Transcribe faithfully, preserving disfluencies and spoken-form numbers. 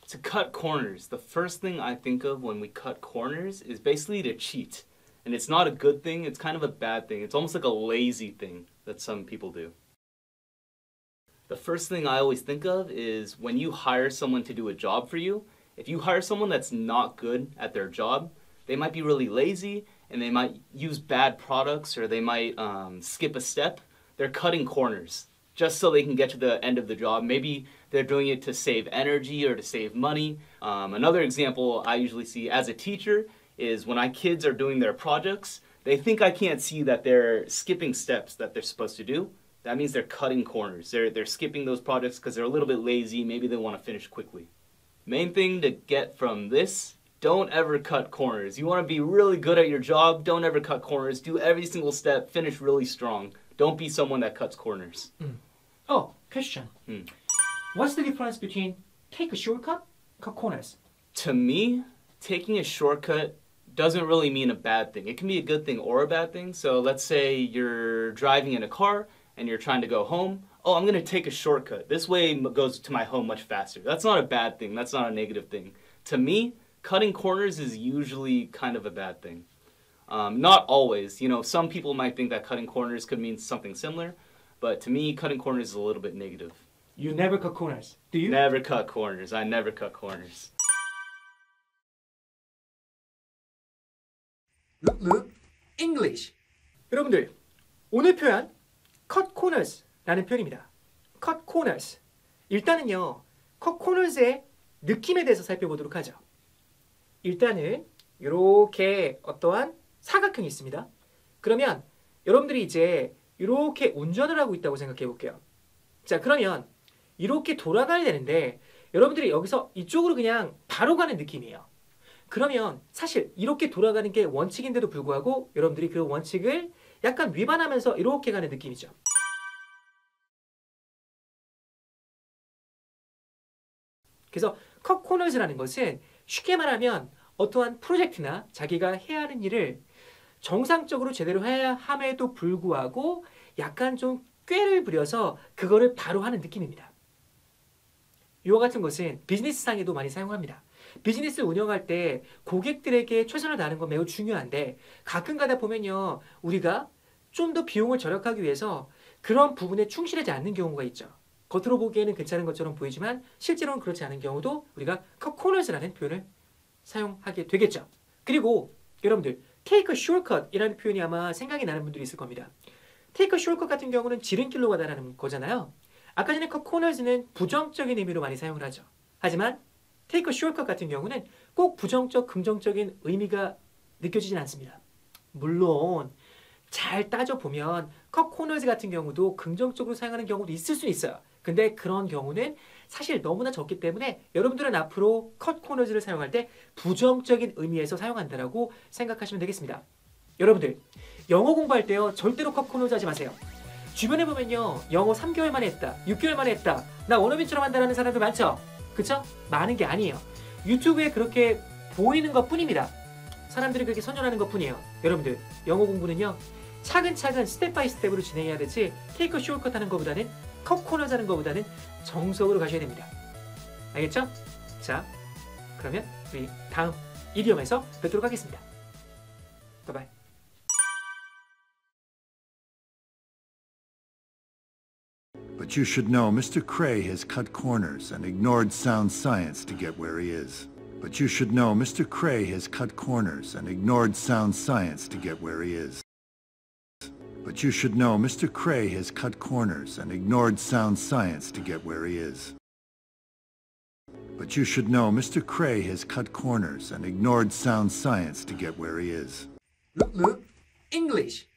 To cut corners, the first thing I think of when we cut corners is basically to cheat. And it's not a good thing, it's kind of a bad thing. It's almost like a lazy thing that some people do. The first thing I always think of is when you hire someone to do a job for you, if you hire someone that's not good at their job, they might be really lazy and they might use bad products or they might um, skip a step. They're cutting corners just so they can get to the end of the job. Maybe they're doing it to save energy or to save money. Um, another example I usually see as a teacher is when my kids are doing their projects, they think I can't see that they're skipping steps that they're supposed to do. That means they're cutting corners. They're, they're skipping those projects because they're a little bit lazy. Maybe they want to finish quickly. Main thing to get from this, don't ever cut corners. You want to be really good at your job, don't ever cut corners. Do every single step, finish really strong. Don't be someone that cuts corners. Mm. Oh, question. Mm. What's the difference between take a shortcut, cut corners? To me, taking a shortcut doesn't really mean a bad thing. It can be a good thing or a bad thing. So let's say you're driving in a car and you're trying to go home. Oh, I'm going to take a shortcut. This way it goes to my home much faster. That's not a bad thing. That's not a negative thing. To me, cutting corners is usually kind of a bad thing. Um, not always. You know, some people might think that cutting corners could mean something similar, but to me, cutting corners is a little bit negative. You never cut corners, do you? Never cut corners. I never cut corners. Look, look, English. 여러분들, 오늘 표현 cut corners라는 표현입니다. cut corners. 일단은요, cut corners의 느낌에 대해서 살펴보도록 하죠. 일단은 이렇게 어떠한 사각형이 있습니다. 그러면 여러분들이 이제 이렇게 운전을 하고 있다고 생각해 볼게요. 자, 그러면 이렇게 돌아가야 되는데 여러분들이 여기서 이쪽으로 그냥 바로 가는 느낌이에요. 그러면 사실 이렇게 돌아가는 게 원칙인데도 불구하고 여러분들이 그 원칙을 약간 위반하면서 이렇게 가는 느낌이죠. 그래서 cut corners라는 것은 쉽게 말하면 어떠한 프로젝트나 자기가 해야 하는 일을 정상적으로 제대로 해야 함에도 불구하고 약간 좀 꾀를 부려서 그거를 바로 하는 느낌입니다. 이와 같은 것은 비즈니스상에도 많이 사용합니다. 비즈니스 운영할 때 고객들에게 최선을 다하는 건 매우 중요한데 가끔 가다 보면요, 우리가 좀 더 비용을 절약하기 위해서 그런 부분에 충실하지 않는 경우가 있죠. 겉으로 보기에는 괜찮은 것처럼 보이지만 실제로는 그렇지 않은 경우도 우리가 cut corners라는 표현을 사용하게 되겠죠. 그리고 여러분들 take a shortcut이라는 표현이 아마 생각이 나는 분들이 있을 겁니다. take a shortcut 같은 경우는 지름길로 가다라는 거잖아요. 아까 전에 cut corners는 부정적인 의미로 많이 사용을 하죠. 하지만 take a shortcut 같은 경우는 꼭 부정적, 긍정적인 의미가 느껴지진 않습니다. 물론 잘 따져보면 cut corners 같은 경우도 긍정적으로 사용하는 경우도 있을 수 있어요. 근데 그런 경우는 사실 너무나 적기 때문에 여러분들은 앞으로 cut corners를 사용할 때 부정적인 의미에서 사용한다라고 생각하시면 되겠습니다. 여러분들 영어 공부할 때요, 절대로 cut corners 하지 마세요. 주변에 보면요, 영어 삼 개월 만에 했다, 육 개월 만에 했다, 나 원어민처럼 한다는 사람들 많죠? 그쵸? 많은 게 아니에요. 유튜브에 그렇게 보이는 것 뿐입니다. 사람들이 그렇게 선전하는 것 뿐이에요. 여러분들 영어 공부는요, 차근차근 스텝 바이 스텝으로 진행해야 되지 테이크 쇼트컷 하는 것보다는 컷 코너 하는 것보다는 정석으로 가셔야 됩니다. 알겠죠? 자, 그러면 우리 다음 이디엄에서 뵙도록 하겠습니다. 바이바이. But you should know Mister Cray has cut corners and ignored sound science to get where he is. But you should know Mister Cray has cut corners and ignored sound science to get where he is. But you should know Mister Cray has cut corners and ignored sound science to get where he is. But you should know Mister Cray has cut corners and ignored sound science to get where he is. Look, look, English.